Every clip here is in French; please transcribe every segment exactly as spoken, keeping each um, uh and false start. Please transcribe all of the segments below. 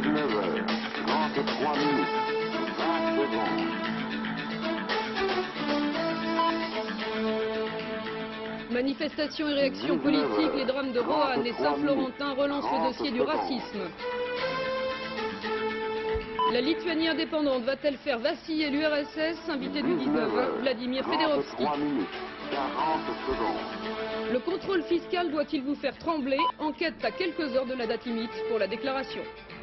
dix-neuf heures, trente-trois minutes, vingt secondes. Manifestations et réactions politiques, les drames de Roanne et Saint-Florentin relancent le dossier du racisme. La Lituanie indépendante va-t-elle faire vaciller l'U R S S? Invité du dix-neuf heures, Vladimir Fedorovski. Le contrôle fiscal doit-il vous faire trembler? Enquête à quelques heures de la date limite pour la déclaration.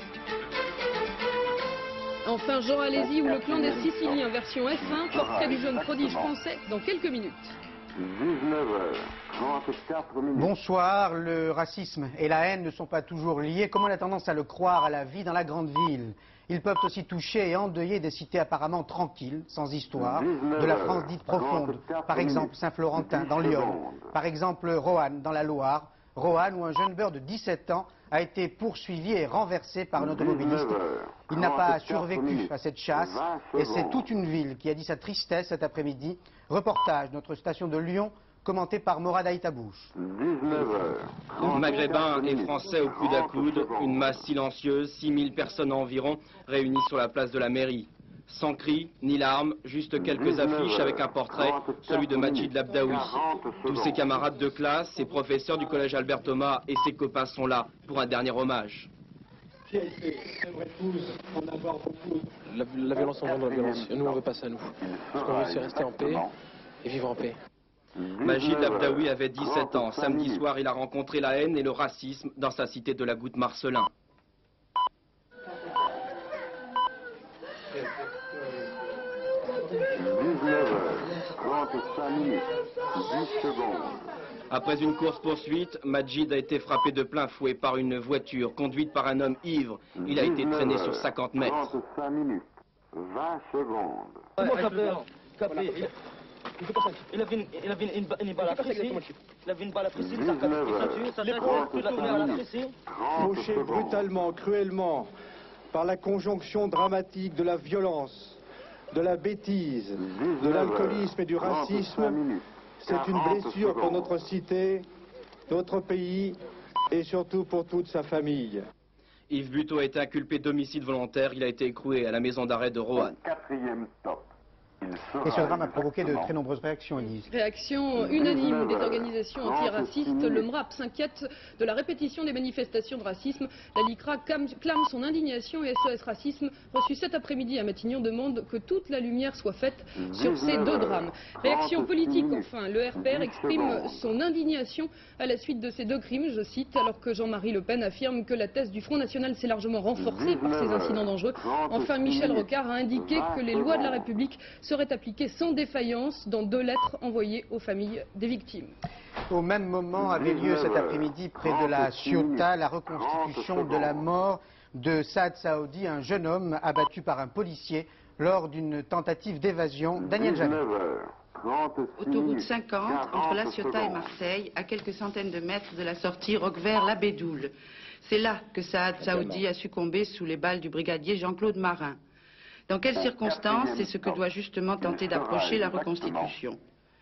Enfin, Jean Alési ou le clan des Siciliens version F un, portrait du jeune prodige français dans quelques minutes. dix-neuf heures, trente-quatre minutes. Bonsoir, le racisme et la haine ne sont pas toujours liés, comme on a tendance à le croire à la vie dans la grande ville. Ils peuvent aussi toucher et endeuiller des cités apparemment tranquilles, sans histoire, de la France dite profonde. Par exemple, Saint-Florentin dans l'Yonne, par exemple Roanne dans la Loire. Roanne où un jeune beurre de dix-sept ans a été poursuivi et renversé par un automobiliste. Il n'a pas survécu à cette chasse et c'est toute une ville qui a dit sa tristesse cet après-midi. Reportage de notre station de Lyon, commenté par Morad Aïtabouche. Maghrébins et Français au coude à coude, une masse silencieuse, six mille personnes environ, réunies sur la place de la mairie. Sans cris, ni larmes, juste quelques affiches avec un portrait, celui de Majid Labdaoui. Tous ses camarades de classe, ses professeurs du collège Albert Thomas et ses copains sont là pour un dernier hommage. La, la violence engendre la violence. Nous, on veut pas ça, nous. Ce qu'on veut, c'est rester en paix et vivre en paix. Majid Labdaoui avait dix-sept ans. Samedi soir, il a rencontré la haine et le racisme dans sa cité de la Goutte Marcelin. dix-neuf heures, trente-cinq minutes, dix secondes. Après une course-poursuite, Majid a été frappé de plein fouet par une voiture conduite par un homme ivre. Il a été traîné sur cinquante mètres. trente-cinq minutes, vingt secondes. Il avait une, il avait une, une balle à tresser. Il avait une balle à tresser, il fauché brutalement, cruellement, par la conjonction dramatique de la violence, de la bêtise, de l'alcoolisme et du racisme. C'est une blessure pour notre cité, notre pays et surtout pour toute sa famille. Yves Buteau a été inculpé d'homicide volontaire. Il a été écroué à la maison d'arrêt de Roanne. Quatrième stop. Et ce drame a provoqué de très nombreuses réactions, Elise. Réaction unanime des organisations antiracistes. Le M R A P s'inquiète de la répétition des manifestations de racisme. La LICRA clame son indignation et S O S Racisme, reçu cet après-midi à Matignon, demande que toute la lumière soit faite sur ces deux drames. Réaction politique, enfin. Le R P R exprime son indignation à la suite de ces deux crimes, je cite, alors que Jean-Marie Le Pen affirme que la thèse du Front National s'est largement renforcée par ces incidents dangereux. Enfin, Michel Rocard a indiqué que les lois de la République serait appliquée sans défaillance dans deux lettres envoyées aux familles des victimes. Au même moment avait lieu cet après-midi près de la Ciotat la reconstitution de la mort de Saad Saoudi, un jeune homme abattu par un policier lors d'une tentative d'évasion. Daniel Jamin. Autoroute cinquante entre La Ciotat et Marseille, à quelques centaines de mètres de la sortie Roquevert-la-Bédoule. C'est là que Saad Saoudi a succombé sous les balles du brigadier Jean-Claude Marin. Dans quelles circonstances, c'est ce que doit justement tenter d'approcher la reconstitution.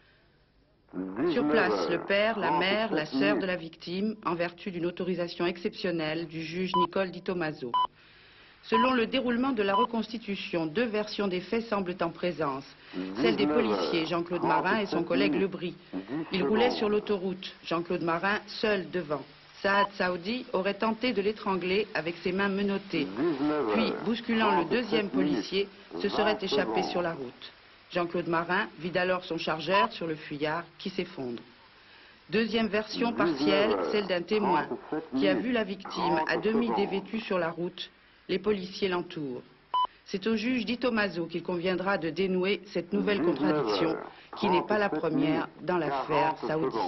Sur place, le père, la mère, la sœur de la victime, en vertu d'une autorisation exceptionnelle du juge Nicole Di Tommaso. Selon le déroulement de la reconstitution, deux versions des faits semblent en présence. Celle des policiers, Jean-Claude Marin et son collègue Lebris. Ils roulaient sur l'autoroute, Jean-Claude Marin seul devant. Saad Saoudi aurait tenté de l'étrangler avec ses mains menottées. Puis, bousculant le deuxième policier, se serait échappé sur la route. Jean-Claude Marin vide alors son chargeur sur le fuyard qui s'effondre. Deuxième version partielle, celle d'un témoin qui a vu la victime à demi dévêtue sur la route. Les policiers l'entourent. C'est au juge Di Tommaso qu'il conviendra de dénouer cette nouvelle contradiction qui n'est pas la première dans l'affaire Saoudi.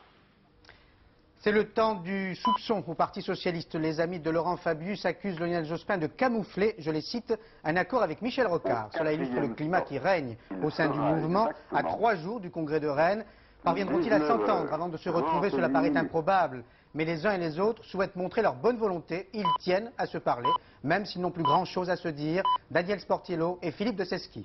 C'est le temps du soupçon au Parti Socialiste. Les amis de Laurent Fabius accusent Lionel Jospin de camoufler, je les cite, un accord avec Michel Rocard. Cela illustre le climat qui règne au sein du mouvement. À trois jours du congrès de Rennes, parviendront-ils à s'entendre avant de se retrouver? Cela paraît improbable. Mais les uns et les autres souhaitent montrer leur bonne volonté. Ils tiennent à se parler, même s'ils n'ont plus grand-chose à se dire. Daniel Sportiello et Philippe de Sesqui.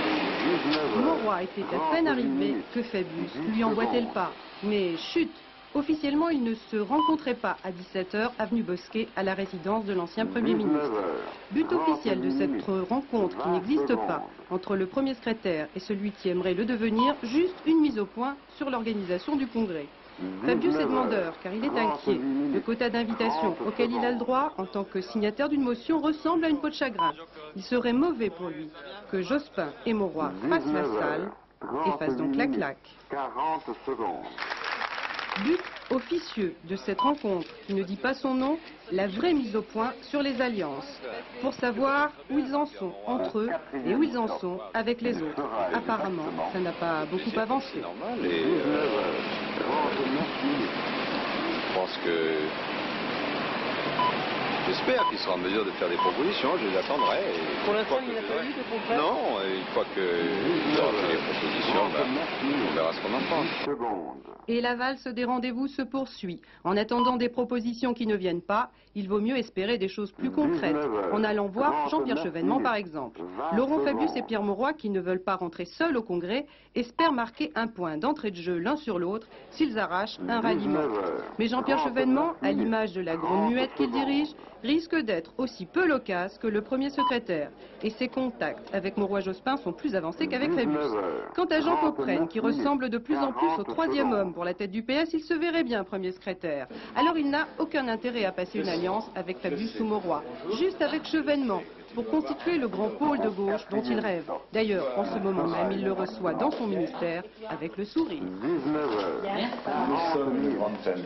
Mauroy était à peine arrivé que Fabius lui emboîtait le pas. Mais chut, Officiellement, ils ne se rencontraient pas à dix-sept heures, avenue Bosquet, à la résidence de l'ancien Premier ministre. But officiel de cette rencontre qui n'existe pas entre le premier secrétaire et celui qui aimerait le devenir, juste une mise au point sur l'organisation du congrès. Fabius est demandeur, car il est inquiet. Le quota d'invitation auquel il a le droit, en tant que signataire d'une motion, ressemble à une peau de chagrin. Il serait mauvais pour lui que Jospin et Mauroy fassent la salle et fassent donc la claque. quarante secondes. But officieux de cette rencontre, qui ne dit pas son nom, la vraie mise au point sur les alliances, pour savoir où ils en sont entre eux et où ils en sont avec les autres. Apparemment, ça n'a pas beaucoup avancé. Je pense que... J'espère qu'il sera en mesure de faire des propositions, je les attendrai. Et Pour l'instant, il n'a pas eu de concret. Non, et une fois qu'il aura fait les propositions, ben, on verra ce qu'on en pense. Et la valse des rendez-vous se poursuit. En attendant des propositions qui ne viennent pas, il vaut mieux espérer des choses plus concrètes, en allant voir Jean-Pierre Chevènement par exemple. Laurent Fabius et Pierre Mauroy, qui ne veulent pas rentrer seuls au Congrès, espèrent marquer un point d'entrée de jeu l'un sur l'autre s'ils arrachent un ralliement. Mais Jean-Pierre Chevènement, à l'image de la grande muette qu'il dirige, risque d'être aussi peu loquace que le premier secrétaire. Et ses contacts avec Mauroy-Jospin sont plus avancés qu'avec Fabius. Quant à Jean Coppren, qui ressemble de plus en plus au troisième homme pour la tête du P S, il se verrait bien premier secrétaire. Alors il n'a aucun intérêt à passer une alliance avec Fabius ou Mauroy, juste avec Chevènement, pour constituer le grand pôle de gauche dont il rêve. D'ailleurs, en ce moment même, il le reçoit dans son ministère avec le sourire. Nous sommes une grande famille.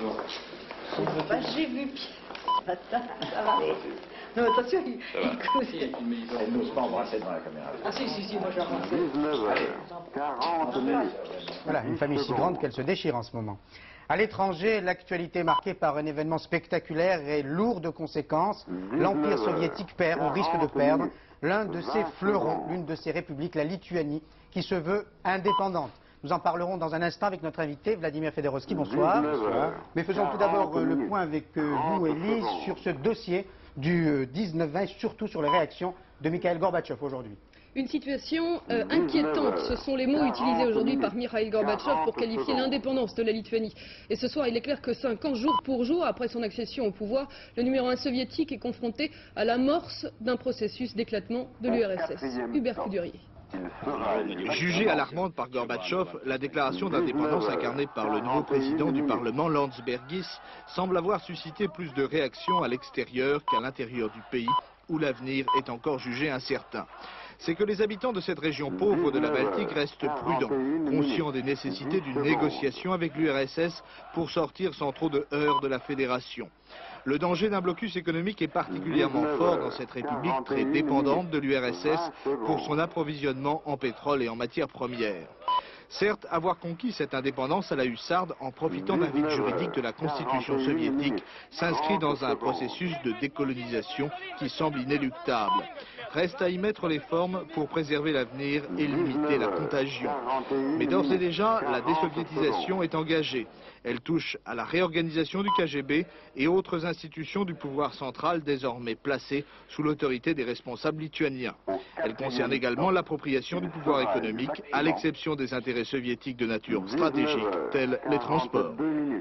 J'ai vu Pierre, ça va. Non, attention, il, Elle n'ose pas embrasser devant la caméra. Ah si, si, si, moi j'ai embrassé. dix-neuf heures quarante minutes. Voilà, une famille si grande qu'elle se déchire en ce moment. À l'étranger, l'actualité est marquée par un événement spectaculaire et lourd de conséquences. L'Empire soviétique perd, on risque de perdre, l'un de ses fleurons, l'une de ses républiques, la Lituanie, qui se veut indépendante. Nous en parlerons dans un instant avec notre invité, Vladimir Fedorovski. Bonsoir. Bonsoir. Mais faisons tout d'abord euh, le point avec euh, vous, Élise, sur ce dossier du euh, dix-neuf vingt et surtout sur les réactions de Mikhail Gorbatchev aujourd'hui. Une situation euh, inquiétante, ce sont les mots utilisés aujourd'hui par Mikhail Gorbatchev pour qualifier l'indépendance de la Lituanie. Et ce soir, il est clair que cinq ans, jour pour jour, après son accession au pouvoir, le numéro un soviétique est confronté à l'amorce d'un processus d'éclatement de l'U R S S. Hubert Coudurier. Jugée alarmante par Gorbatchev, la déclaration d'indépendance incarnée par le nouveau président du Parlement, Landsbergis, semble avoir suscité plus de réactions à l'extérieur qu'à l'intérieur du pays, où l'avenir est encore jugé incertain. C'est que les habitants de cette région pauvre de la Baltique restent prudents, conscients des nécessités d'une négociation avec l'U R S S pour sortir sans trop de heurts de la fédération. Le danger d'un blocus économique est particulièrement fort dans cette république très dépendante de l'U R S S pour son approvisionnement en pétrole et en matières premières. Certes, avoir conquis cette indépendance à la hussarde en profitant d'un vide juridique de la constitution soviétique s'inscrit dans un processus de décolonisation qui semble inéluctable. Reste à y mettre les formes pour préserver l'avenir et limiter la contagion. Mais d'ores et déjà, la désoviétisation est engagée. Elle touche à la réorganisation du K G B et autres institutions du pouvoir central désormais placées sous l'autorité des responsables lituaniens. Elle concerne également l'appropriation du pouvoir économique, à l'exception des intérêts soviétiques de nature stratégique, tels les transports.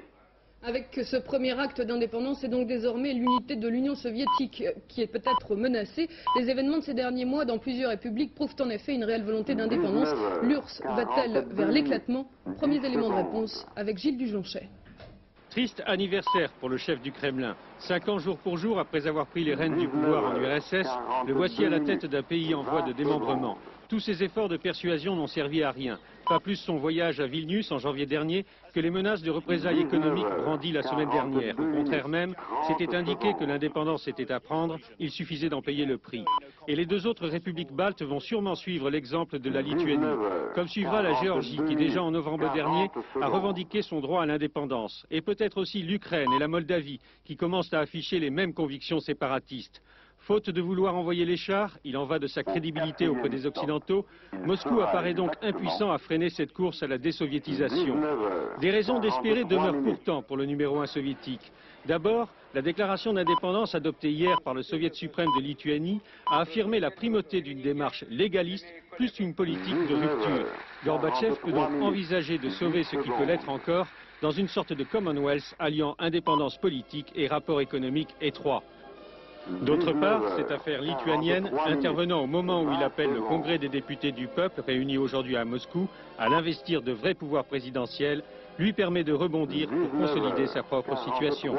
Avec ce premier acte d'indépendance, c'est donc désormais l'unité de l'Union soviétique qui est peut-être menacée. Les événements de ces derniers mois dans plusieurs républiques prouvent en effet une réelle volonté d'indépendance. L'U R S S va-t-elle vers l'éclatement? Premiers éléments de réponse avec Gilles Dujonchet. Triste anniversaire pour le chef du Kremlin. Cinq ans jour pour jour après avoir pris les rênes du pouvoir en U R S S, le voici à la tête d'un pays en voie de démembrement. Tous ses efforts de persuasion n'ont servi à rien. Pas plus son voyage à Vilnius en janvier dernier que les menaces de représailles économiques brandies la semaine dernière. Au contraire même, c'était indiqué que l'indépendance était à prendre, il suffisait d'en payer le prix. Et les deux autres républiques baltes vont sûrement suivre l'exemple de la Lituanie. Comme suivra la Géorgie qui déjà en novembre dernier a revendiqué son droit à l'indépendance. Et peut-être aussi l'Ukraine et la Moldavie qui commencent à afficher les mêmes convictions séparatistes. Faute de vouloir envoyer les chars, il en va de sa crédibilité auprès des Occidentaux, Moscou apparaît donc impuissant à freiner cette course à la désoviétisation. Des raisons d'espérer demeurent pourtant pour le numéro un soviétique. D'abord, la déclaration d'indépendance adoptée hier par le Soviet suprême de Lituanie a affirmé la primauté d'une démarche légaliste plus qu'une politique de rupture. Gorbatchev peut donc envisager de sauver ce qui peut l'être encore dans une sorte de Commonwealth alliant indépendance politique et rapport économique étroit. D'autre part, cette affaire lituanienne, intervenant au moment où il appelle le Congrès des députés du peuple, réuni aujourd'hui à Moscou, à l'investir de vrais pouvoirs présidentiels, lui permet de rebondir pour consolider sa propre situation.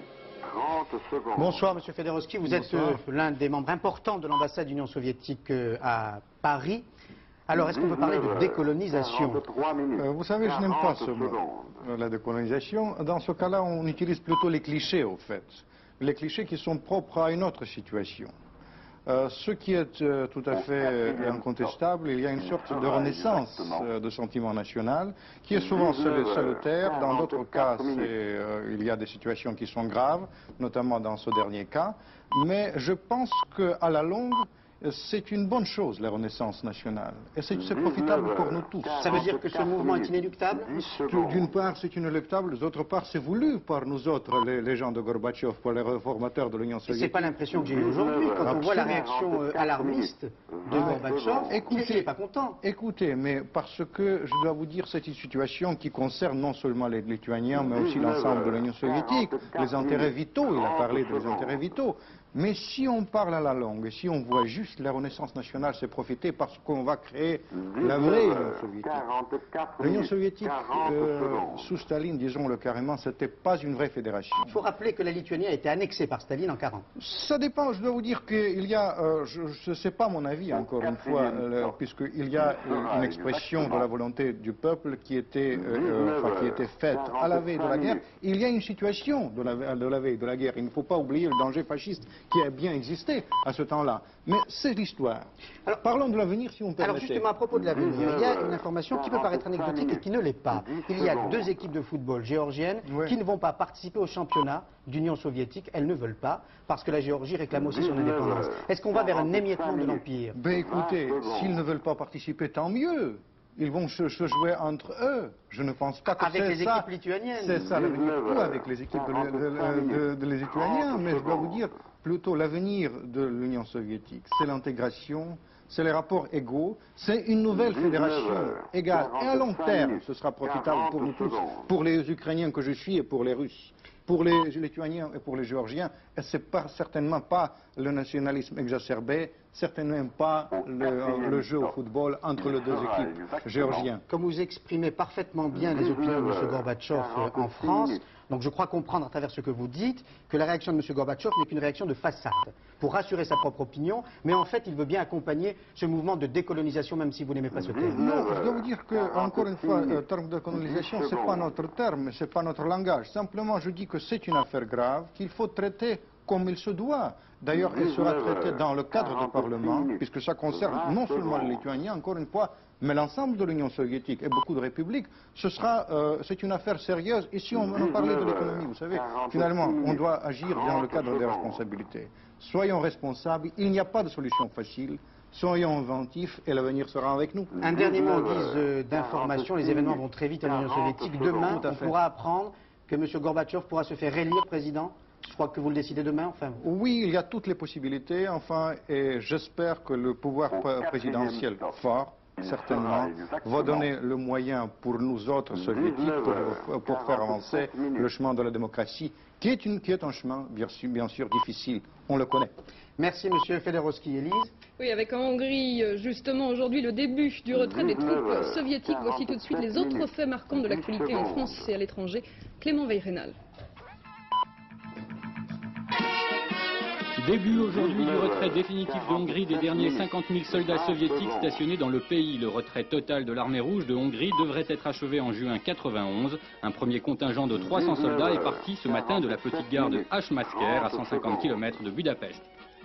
Bonsoir, Monsieur Fedorovski. Vous êtes euh, l'un des membres importants de l'ambassade d'Union soviétique euh, à Paris. Alors, est-ce qu'on peut parler de décolonisation? euh, Vous savez, je n'aime pas ce mot, la décolonisation. Dans ce cas-là, on utilise plutôt les clichés, au fait. Les clichés qui sont propres à une autre situation. Euh, ce qui est euh, tout à fait incontestable, il y a une sorte de renaissance euh, de sentiment national qui est souvent salutaire. Dans d'autres cas, euh, il y a des situations qui sont graves, notamment dans ce dernier cas. Mais je pense qu'à la longue, c'est une bonne chose, la renaissance nationale. Et c'est profitable pour nous tous. Ça veut dire que ce mouvement est inéluctable? D'une part, c'est inéluctable. D'autre part, c'est voulu par nous autres, les, les gens de Gorbatchev, par les réformateurs de l'Union soviétique. C'est pas l'impression que j'ai eue aujourd'hui, quand on voit la réaction euh, alarmiste de Gorbatchev. Il n'est pas content. Écoutez, mais parce que, je dois vous dire, c'est une situation qui concerne non seulement les Lituaniens, mais aussi l'ensemble de l'Union soviétique. Les intérêts vitaux, il a parlé des intérêts vitaux. Mais si on parle à la longue, et si on voit juste la renaissance nationale se profiter parce qu'on va créer la vraie Union soviétique. L'Union soviétique, euh, sous Staline, disons-le carrément, c'était pas une vraie fédération. Il faut rappeler que la Lituanie a été annexée par Staline en quarante. Ça dépend, je dois vous dire qu'il y a, euh, je ne sais pas mon avis encore une fois, euh, puisqu'il y a une expression de la volonté du peuple qui était, euh, enfin, qui était faite à la veille de la guerre. Il y a une situation de la, de la veille de la guerre, il ne faut pas oublier le danger fasciste qui a bien existé à ce temps-là. Mais c'est l'histoire. Alors parlons de l'avenir si on permet. Alors justement, à propos de l'avenir, il y a une information qui peut paraître anecdotique et qui ne l'est pas. Il y a deux équipes de football géorgiennes oui. qui ne vont pas participer au championnat d'Union soviétique. Elles ne veulent pas, parce que la Géorgie réclame aussi son indépendance. Est-ce qu'on va vers un émiettement de l'Empire? Ben écoutez, s'ils ne veulent pas participer, tant mieux. Ils vont se, se jouer entre eux. Je ne pense pas que c'est ça. Avec les équipes lituaniennes. C'est ça l'avenir, ou avec les équipes de, de, de, de les Lituaniens. Mais je dois vous dire, plutôt l'avenir de l'Union soviétique, c'est l'intégration, c'est les rapports égaux, c'est une nouvelle fédération égale. Et à long terme, ce sera profitable pour nous tous, pour les Ukrainiens que je suis et pour les Russes. Pour les Lituaniens et pour les Géorgiens, et ce n'est certainement pas le nationalisme exacerbé, certainement pas le, le jeu au football entre les deux équipes géorgiennes. Comme vous exprimez parfaitement bien les opinions de M. Gorbatchev en France, donc je crois comprendre à travers ce que vous dites que la réaction de M. Gorbatchev n'est qu'une réaction de façade, pour rassurer sa propre opinion, mais en fait il veut bien accompagner ce mouvement de décolonisation, même si vous n'aimez pas ce terme. Non, je dois vous dire que, encore une fois, le terme de colonisation, ce n'est pas notre terme, ce n'est pas notre langage. Simplement, je dis que c'est une affaire grave, qu'il faut traiter comme il se doit. D'ailleurs, elle sera traitée dans le cadre du Parlement, puisque ça concerne non seulement les Lituaniens, encore une fois, mais l'ensemble de l'Union soviétique et beaucoup de républiques. Ce sera, euh, c'est une affaire sérieuse. Et si on, on parlait de l'économie, vous savez, finalement, on doit agir dans le cadre des responsabilités. Soyons responsables, il n'y a pas de solution facile. Soyons inventifs et l'avenir sera avec nous. Un dernier mot en guise d'information, les événements vont très vite à l'Union soviétique. Demain, on pourra apprendre que M. Gorbatchev pourra se faire élire président. Je crois que vous le décidez demain, enfin. Oui, il y a toutes les possibilités, enfin, et j'espère que le pouvoir présidentiel fort, certainement, va donner le moyen pour nous autres soviétiques pour, pour faire avancer le chemin de la démocratie, qui est, une, qui est un chemin, bien sûr, bien sûr, difficile. On le connaît. Merci, Monsieur Fedorovski. Élise? Oui, avec en Hongrie, justement, aujourd'hui, le début du retrait des troupes soviétiques. Voici tout de suite les autres faits marquants de l'actualité en France et à l'étranger. Clément Veil-Rénal. Début aujourd'hui du retrait définitif de Hongrie des derniers cinquante mille soldats soviétiques stationnés dans le pays. Le retrait total de l'armée rouge de Hongrie devrait être achevé en juin quatre-vingt-onze. Un premier contingent de trois cents soldats est parti ce matin de la petite gare de Hajmasker à cent cinquante kilomètres de Budapest.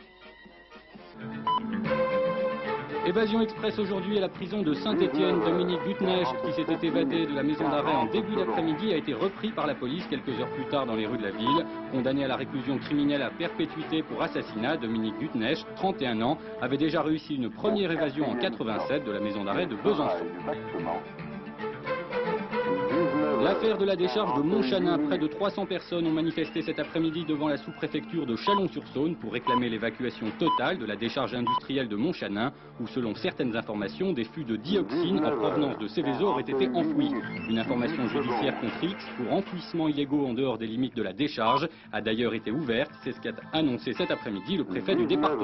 Évasion express aujourd'hui à la prison de Saint-Étienne. Dominique Gutknecht, qui s'était évadé de la maison d'arrêt en début d'après-midi, a été repris par la police quelques heures plus tard dans les rues de la ville. Condamné à la réclusion criminelle à perpétuité pour assassinat, Dominique Gutknecht, trente et un ans, avait déjà réussi une première évasion en quatre-vingt-sept de la maison d'arrêt de Besançon. L'affaire de la décharge de Montchanin, près de trois cents personnes ont manifesté cet après-midi devant la sous-préfecture de Chalon-sur-Saône pour réclamer l'évacuation totale de la décharge industrielle de Montchanin, où selon certaines informations, des fûts de dioxine en provenance de Céveso auraient été enfouis. Une information judiciaire contre X pour enfouissements illégaux en dehors des limites de la décharge a d'ailleurs été ouverte, c'est ce qu'a annoncé cet après-midi le préfet du département.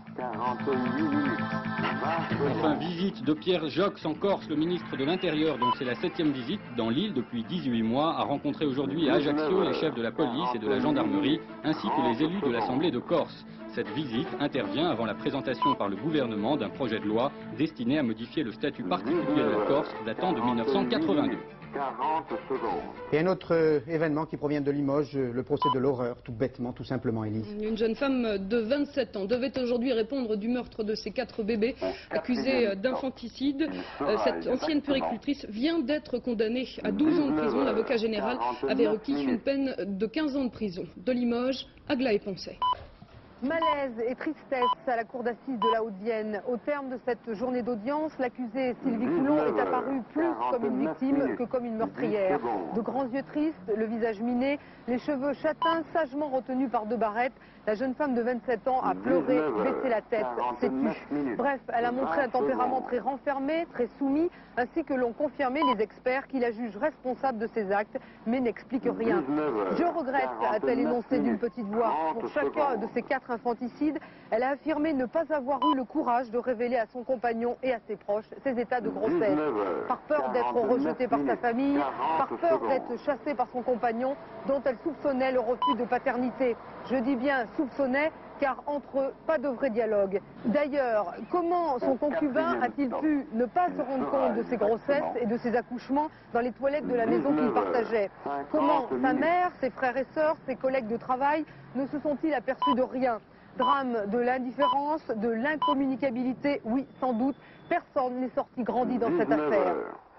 Enfin, visite de Pierre Jox en Corse, le ministre de l'Intérieur, dont c'est la septième visite dans l'île depuis dix-huit mois, a rencontré aujourd'hui à Ajaccio les chefs de la police et de la gendarmerie, ainsi que les élus de l'Assemblée de Corse. Cette visite intervient avant la présentation par le gouvernement d'un projet de loi destiné à modifier le statut particulier de la Corse datant de mille neuf cent quatre-vingt-deux. Et un autre euh, événement qui provient de Limoges, euh, le procès de l'horreur, tout bêtement, tout simplement, Élie. Une jeune femme de vingt-sept ans devait aujourd'hui répondre du meurtre de ses quatre bébés accusés d'infanticide. Euh, cette ancienne puéricultrice vient d'être condamnée à douze ans de prison. L'avocat général avait requis une peine de quinze ans de prison. De Limoges, Aglaé Poncet. Malaise et tristesse à la cour d'assises de la Haute-Vienne. Au terme de cette journée d'audience, l'accusée Sylvie Coulon est apparue plus comme une victime que comme une meurtrière. De grands yeux tristes, le visage miné, les cheveux châtains sagement retenus par deux barrettes, la jeune femme de vingt-sept ans a pleuré, baissé la tête, s'est tue. Bref, elle a montré un tempérament très renfermé, très soumis, ainsi que l'ont confirmé les experts qui la jugent responsable de ses actes, mais n'expliquent rien. Je regrette, a-t-elle énoncé d'une petite voix. Pour chacun de ces quatre infanticides, elle a affirmé ne pas avoir eu le courage de révéler à son compagnon et à ses proches ses états de grossesse. Par peur d'être rejetée par sa famille, par peur d'être chassée par son compagnon, dont elle soupçonnait le refus de paternité. Je dis bien soupçonnait, car entre eux, pas de vrai dialogue. D'ailleurs, comment son concubin a-t-il pu ne pas se rendre compte de ses grossesses et de ses accouchements dans les toilettes de la maison qu'il partageait? Comment sa mère, ses frères et sœurs, ses collègues de travail ne se sont-ils aperçus de rien? Drame de l'indifférence, de l'incommunicabilité, oui, sans doute. Personne n'est sorti grandi dans cette affaire.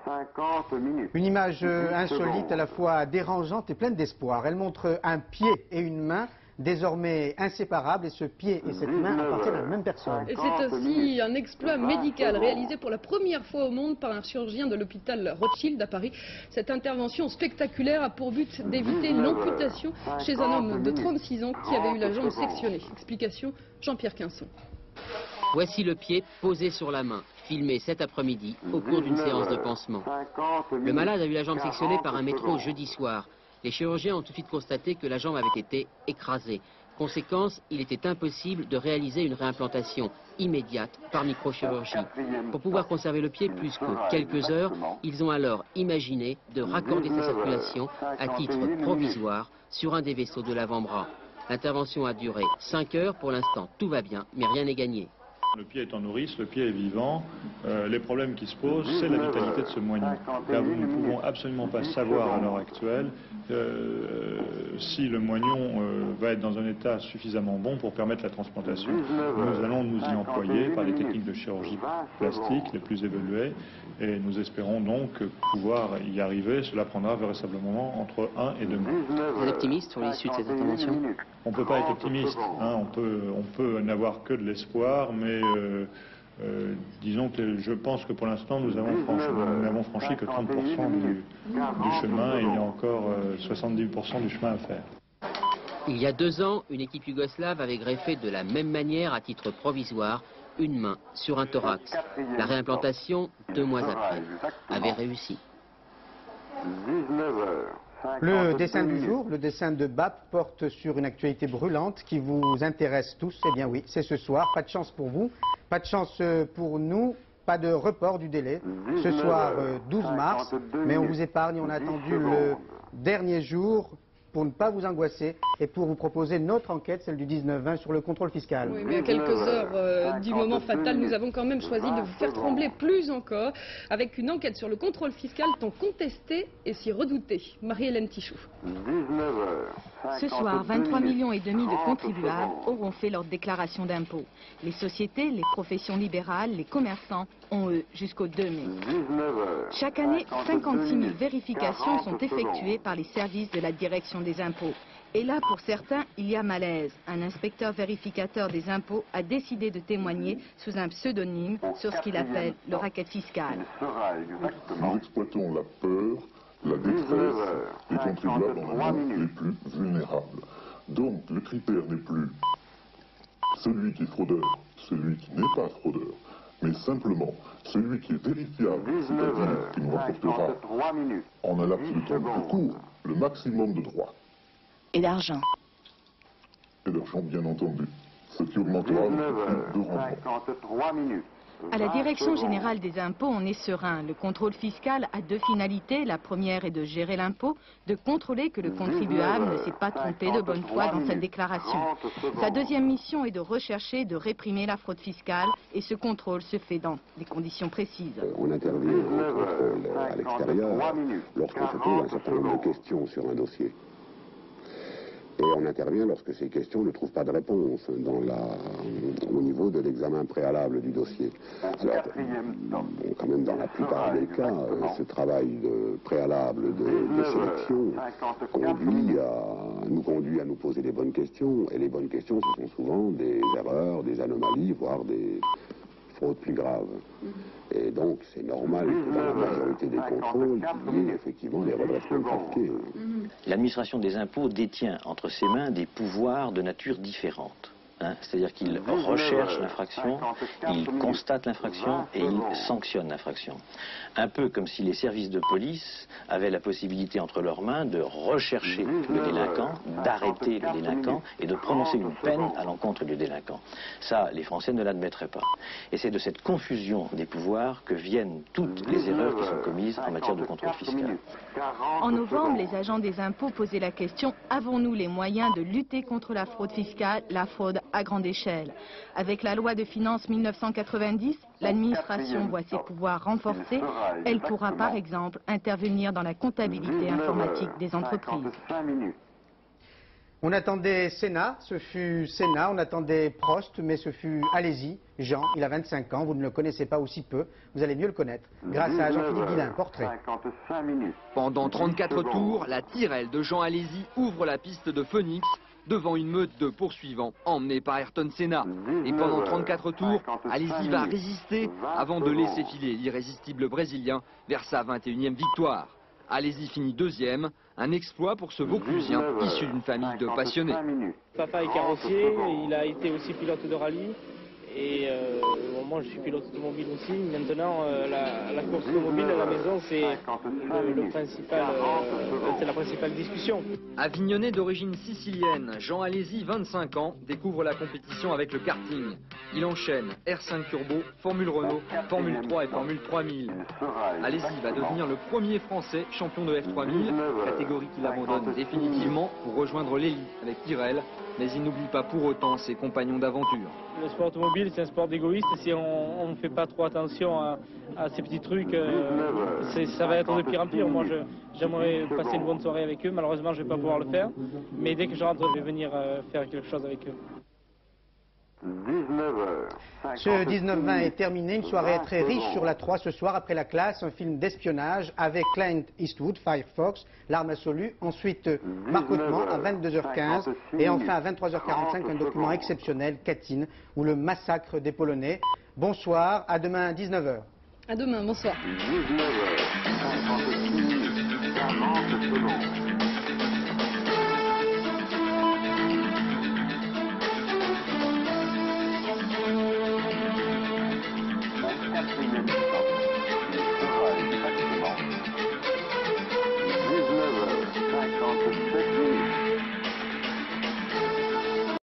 Une image euh, insolite, à la fois dérangeante et pleine d'espoir. Elle montre un pied et une main désormais inséparables, et ce pied et cette main appartiennent à la même personne. Et c'est aussi un exploit médical réalisé pour la première fois au monde par un chirurgien de l'hôpital Rothschild à Paris. Cette intervention spectaculaire a pour but d'éviter l'amputation chez un homme de trente-six ans qui avait eu la jambe sectionnée. Explication, Jean-Pierre Quinson. Voici le pied posé sur la main, filmé cet après-midi au cours d'une séance de pansement. Le malade a eu la jambe sectionnée par un métro jeudi soir. Les chirurgiens ont tout de suite constaté que la jambe avait été écrasée. Conséquence, il était impossible de réaliser une réimplantation immédiate par microchirurgie. Pour pouvoir conserver le pied plus que quelques heures, ils ont alors imaginé de raccorder sa circulation à titre provisoire sur un des vaisseaux de l'avant-bras. L'intervention a duré cinq heures. Pour l'instant, tout va bien, mais rien n'est gagné. Le pied est en nourrice, le pied est vivant. Euh, les problèmes qui se posent, c'est la vitalité de ce moignon. Car nous ne pouvons absolument pas savoir à l'heure actuelle euh, si le moignon euh, va être dans un état suffisamment bon pour permettre la transplantation. Nous allons nous y employer par les techniques de chirurgie plastique les plus évoluées et nous espérons donc pouvoir y arriver. Cela prendra véritablement entre un et deux mois. Vous êtes optimiste sur l'issue de cette intervention? On ne peut pas être optimiste, hein, on peut, on peut n'avoir que de l'espoir, mais euh, euh, disons que je pense que pour l'instant nous avons franchi, nous n'avons franchi que trente pour cent du, du chemin et il y a encore euh, soixante-dix pour cent du chemin à faire. Il y a deux ans, une équipe yougoslave avait greffé de la même manière, à titre provisoire, une main sur un thorax. La réimplantation, deux mois après, avait réussi. Le dessin du jour, le dessin de B A P, porte sur une actualité brûlante qui vous intéresse tous. Eh bien oui, c'est ce soir. Pas de chance pour vous, pas de chance pour nous, pas de report du délai. Ce soir, douze mars, mais on vous épargne, on a attendu le dernier jour pour ne pas vous angoisser et pour vous proposer notre enquête, celle du dix-neuf vingt, sur le contrôle fiscal. Oui, mais à quelques heures euh, du moment fatal, nous avons quand même choisi de vous faire trembler plus encore avec une enquête sur le contrôle fiscal tant contesté et si redouté. Marie-Hélène Tichou. Ce soir, vingt-trois millions et demi de contribuables auront fait leur déclaration d'impôt. Les sociétés, les professions libérales, les commerçants ont, eux, jusqu'au deux mai. Chaque année, cinquante-six mille vérifications sont effectuées par les services de la direction des impôts. Et là, pour certains, il y a malaise. Un inspecteur vérificateur des impôts a décidé de témoigner sous un pseudonyme sur ce qu'il appelle le racket fiscal. Nous exploitons la peur la détresse des contribuables en amont les plus vulnérables. Donc le critère n'est plus celui qui est fraudeur, celui qui n'est pas fraudeur, mais simplement celui qui est vérifiable, c'est-à-dire qui nous rapportera en un laps de temps plus court le maximum de droits. Et d'argent. Et d'argent, bien entendu, ce qui augmentera le flux de rendement. À la Direction générale des impôts, on est serein. Le contrôle fiscal a deux finalités. La première est de gérer l'impôt, de contrôler que le contribuable ne s'est pas trompé de bonne foi dans sa déclaration. Sa deuxième mission est de rechercher, de réprimer la fraude fiscale, et ce contrôle se fait dans des conditions précises. On intervient en contrôle à l'extérieur lorsqu'on se pose un certain nombre de questions sur un dossier. Et on intervient lorsque ces questions ne trouvent pas de réponse dans la, au niveau de l'examen préalable du dossier. Alors, bon, quand même, dans la plupart des cas, ce travail de préalable de, de sélection conduit à, nous conduit à nous poser les bonnes questions. Et les bonnes questions, ce sont souvent des erreurs, des anomalies, voire des fraudes plus graves. Et donc, c'est normal que dans la majorité des contrôles, il y ait effectivement des redressements de parquet. L'administration des impôts détient entre ses mains des pouvoirs de nature différente. Hein, c'est-à-dire qu'il recherche l'infraction, il constate l'infraction et il sanctionne l'infraction. Un peu comme si les services de police avaient la possibilité entre leurs mains de rechercher le délinquant, d'arrêter le délinquant et de prononcer une peine à l'encontre du délinquant. Ça, les Français ne l'admettraient pas. Et c'est de cette confusion des pouvoirs que viennent toutes les erreurs qui sont commises en matière de contrôle fiscal. En novembre, les agents des impôts posaient la question « Avons-nous les moyens de lutter contre la fraude fiscale, la fraude à grande échelle ?» Avec la loi de finances mille neuf cent quatre-vingt-dix, l'administration voit ses pouvoirs renforcés. Elle pourra par exemple intervenir dans la comptabilité informatique des entreprises. On attendait Sénat, ce fut Sénat, on attendait Prost, mais ce fut Allez-y, Jean, il a vingt-cinq ans, vous ne le connaissez pas aussi peu, vous allez mieux le connaître, grâce à Jean-Philippe Guillain, portrait. Pendant trente-quatre tours, la Tyrrell de Jean Allez-y ouvre la piste de Phoenix, devant une meute de poursuivants emmenés par Ayrton Senna. Et pendant trente-quatre tours, Allez-y va résister avant de laisser filer l'irrésistible Brésilien vers sa vingt et unième victoire. Allez-y finit deuxième, un exploit pour ce Vauclusien issu d'une famille de passionnés. Papa est carrossier, il a été aussi pilote de rallye. Et euh, moi je suis pilote automobile aussi. Maintenant euh, la, la course automobile à la maison c'est le, le principal, euh, c'est la principale discussion. Avignonnais d'origine sicilienne, Jean Allez-y, vingt-cinq ans, découvre la compétition avec le karting. Il enchaîne R cinq Turbo, Formule Renault, Formule trois et Formule trois mille. Allez-y va devenir le premier Français champion de F trois mille, catégorie qu'il abandonne définitivement pour rejoindre l'élite avec Tyrrell. Mais il n'oublie pas pour autant ses compagnons d'aventure. Le sport automobile, c'est un sport d'égoïste. Si on ne fait pas trop attention à, à ces petits trucs, euh, ça va être de pire en pire. Moi, j'aimerais passer une bonne soirée avec eux. Malheureusement, je ne vais pas pouvoir le faire. Mais dès que je rentre, je vais venir euh, faire quelque chose avec eux. Ce dix-neuf vingt est terminé, une soirée très riche sur la trois ce soir après la classe, un film d'espionnage avec Clint Eastwood, Firefox, L'arme absolue, ensuite Marcotement à vingt-deux heures quinze et enfin à vingt-trois heures quarante-cinq un document exceptionnel, Katyn, ou le massacre des Polonais. Bonsoir, à demain dix-neuf heures. À demain, bonsoir. dix-neuf heures, cinquante-six, quarante secondes.